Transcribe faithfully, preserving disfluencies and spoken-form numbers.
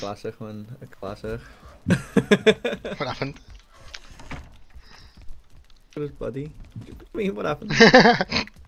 classic one. A classic. What happened? What is buddy? What do you mean, what happened?